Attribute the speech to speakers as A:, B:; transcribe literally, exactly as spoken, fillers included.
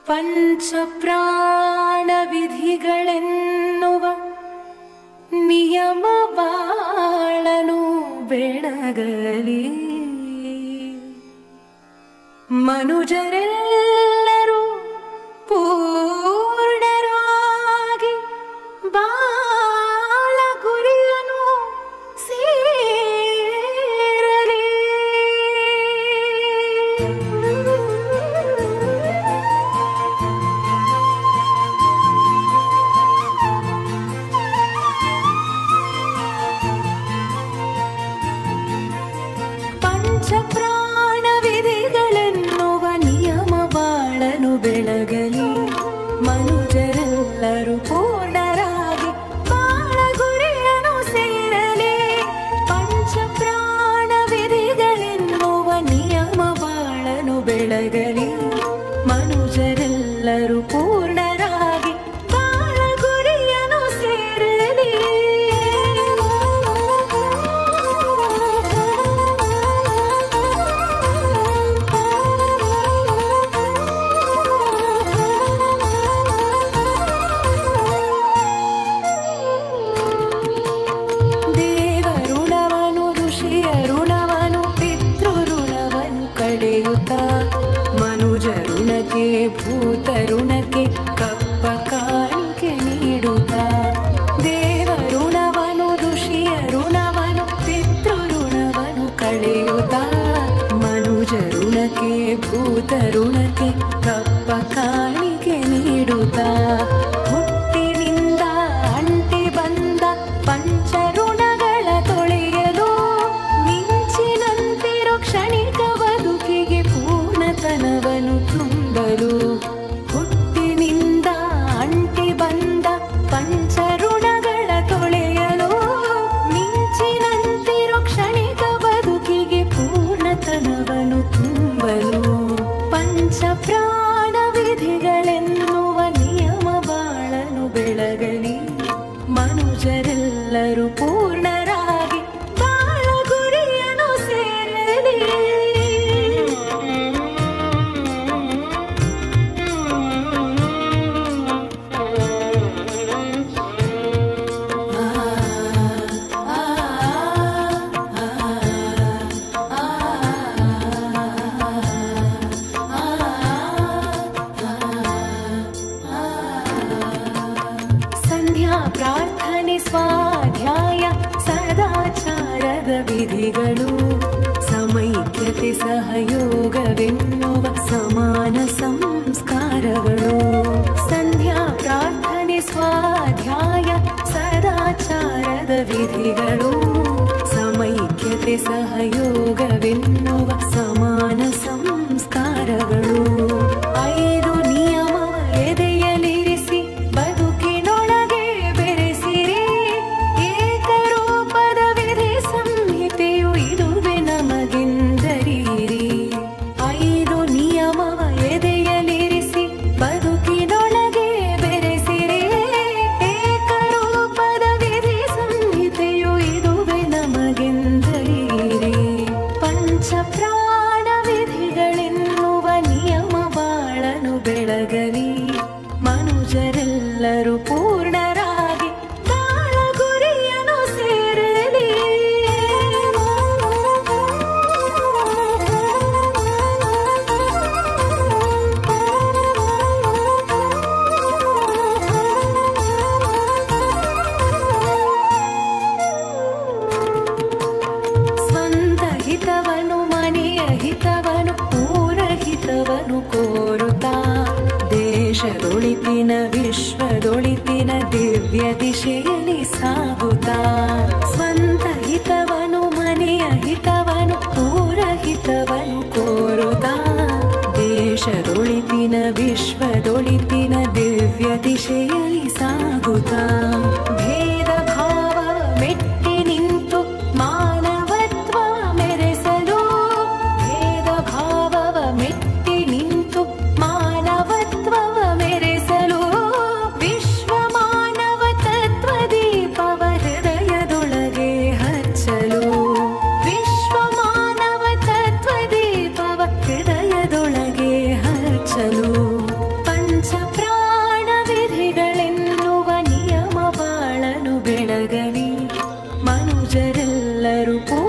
A: ಪಂಚಪ್ರಾಣ ವಿಧಿಗಳೆನ್ನುವ ನಿಯಮ ಬಾಳನು ಬೆಳಗಲಿ. ಮನುಜರೆಲ್ಲರೂ ಪೂರ್ಣರಾಗಿ ಬಾಳ ಗುರಿಯನು ಸೇರಲಿ. ಪಂಚಪ್ರಾಣ ವಿಧಿಗಳೆನ್ನುವ ನಿಯಮ ಬಾಳನು ಬೆಳಗಲಿ. ಮನುಜರೆಲ್ಲರೂ ಪೂರ್ಣರಾಗಿ ಬಾಳ ಗುರಿಯನು ಸೇರಲಿ. ಪಂಚಪ್ರಾಣ ವಿಧಿಗಳೆನ್ನುವ ನಿಯಮ ಬಾಳನು ಬೆಳಗಲಿ. ಮನುಜರೆಲ್ಲರೂ ಪೂರ್ಣರಾಗಿ ಬಾಳ ಗುರಿಯನು ಸೇರಲಿ. ಮನುಜ ಋಣಕ್ಕೆ ಭೂತ ಋಣಕ್ಕೆ ಕಪ್ಪ ಕಾಣಿಕೆ ನೀಡುತ್ತಾ. ದೇವ ಋಣವನು ಋಷಿಯ ಋಣವನು ಪಿತೃ ಋಣವನು ಕಳೆಯುತ್ತಾ. ಮನುಜ ಋಣಕ್ಕೆ ಭೂತ ಋಣಕ್ಕೆ ಕಪ್ಪ ಕಾಣಿಕೆ ನೀಡುತ್ತಾ. ಹುಟ್ಟಿನಿಂದ ಅಂಟಿ ಬಂದ ಪಂಚ ಋಣಗಳ ತೊಳೆಯಲು ಮಿಂಚಿನಂತಿರೋ ಕ್ಷಣಿಕ ಬದುಕಿಗೆ ಪೂರ್ಣತನವನು ತುಂಬಲು. ಹುಟ್ಟಿನಿಂದ ಅಂಟಿ ಬಂದ ಪಂಚ ಋಣಗಳ ತೊಳೆಯಲು ಮಿಂಚಿನಂತಿರೋ ಕ್ಷಣಿಕ ಬದುಕಿಗೆ ಪೂರ್ಣತನವನು ತುಂಬಲು. ಪಂಚಪ್ರಾಣ ವಿಧಿಗಳೆನ್ನುವ ನಿಯಮ ಬಾಳನು ಬೆಳಗಲಿ. ಮನುಜರೆಲ್ಲರೂ ಪೂರ್ಣರಾಗಿ ಬಾಳ ಗುರಿಯನು ಸೇರಲಿ. ಸಂಧ್ಯಾ ಪ್ರಾರ್ಥನೆ ಸ್ವಾಧ್ಯಾಯ ಸದಾಚಾರದ ವಿಧಿಗಳು ಸಮೈಕ್ಯತೆ ಸಹಯೋಗವೆನ್ನುವ ಸಮಾನ ಸಂಸ್ಕಾರಗಳು. ಸಂಧ್ಯಾ ಪ್ರಾರ್ಥನೆ ಸ್ವಾಧ್ಯಾಯ ಸದಾಚಾರದ ವಿಧಿಗಳು ಸಮೈಕ್ಯತೆ ಸಹಯೋಗವೆನ್ನುವ ಸಮಾನ ಸಂಸ್ಕಾರಗಳು. ಐದು ನಿಯಮ ಎದೆಯಲಿರಿಸಿ ಬದುಕಿನೊಳಗೆ ಬೆರೆಸಿರಿ. ಏಕರೂಪದ ವಿಧಿ ಸಂಹಿತೆಯು ಇದುವೆ ನಮಗೆಂದರಿರಿ. ಐದು ನಿಯಮವ ಎದೆಯಲಿರಿಸಿ ಬದುಕಿನೊಳಗೆ ಬೆರೆಸಿರಿ. ಏಕರೂಪದ ವಿಧಿ ಸಂಹಿತೆಯು ಇದುವೆ ನಮಗೆಂದರಿರಿ. ಪಂಚಪ್ರಾಣ ವಿಧಿಗಳೆನ್ನುವ ನಿಯಮ ಬಾಳನು ಬೆಳಗಲಿ. ಮನುಜರೆಲ್ಲರೂ ಪೂರ್ಣರಾಗಿ ಬಾಳ ಗುರಿಯನು ಸೇರಲಿ. ಸ್ವಂತ ಹಿತವನು ಮನೆಯ ಹಿತವನು ಊರ ಹಿತವನು ಕೋರುತ್ತಾ. ದೇಶದೊಳಿತಿನ ವಿಶ್ವದೊಳಿತಿನ ದಿವ್ಯ ದಿಶೆಯಲ್ಲಿ ಸಾಗುತ್ತಾ. ಸ್ವಂತ ಹಿತವನು ಮನೆಯ ಹಿತವನು ಊರ ಹಿತವನು ಕೋರುತ್ತಾ. ದೇಶದೊಳಿತಿನ ವಿಶ್ವದೊಳಿತಿನ ದಿವ್ಯ ದಿಶೆಯಲ್ಲಿ ಸಾಗುತ್ತಾ. ಭೇದ ಭಾವ ಮೆಟ್ಟಿ ನಿಂತು ಮಾನವತ್ವ ಮೆರೆಸಲು. ಭೇದ ಭಾವವ ಮೆಟ್ಟಿ ನಿಂತು ಮಾನವತ್ವವ ಮೆರೆಸಲು. ವಿಶ್ವ ಮಾನವ ತತ್ವ ದೀಪವ ಹೃದಯದೊಳಗೆ ಹಚ್ಚಲು. ವಿಶ್ವ ಮಾನವ ತತ್ವ ದೀಪವ ಹೃದಯದೊಳಗೆ ಹಚ್ಚಲು. ಎಲ್ಲರೂ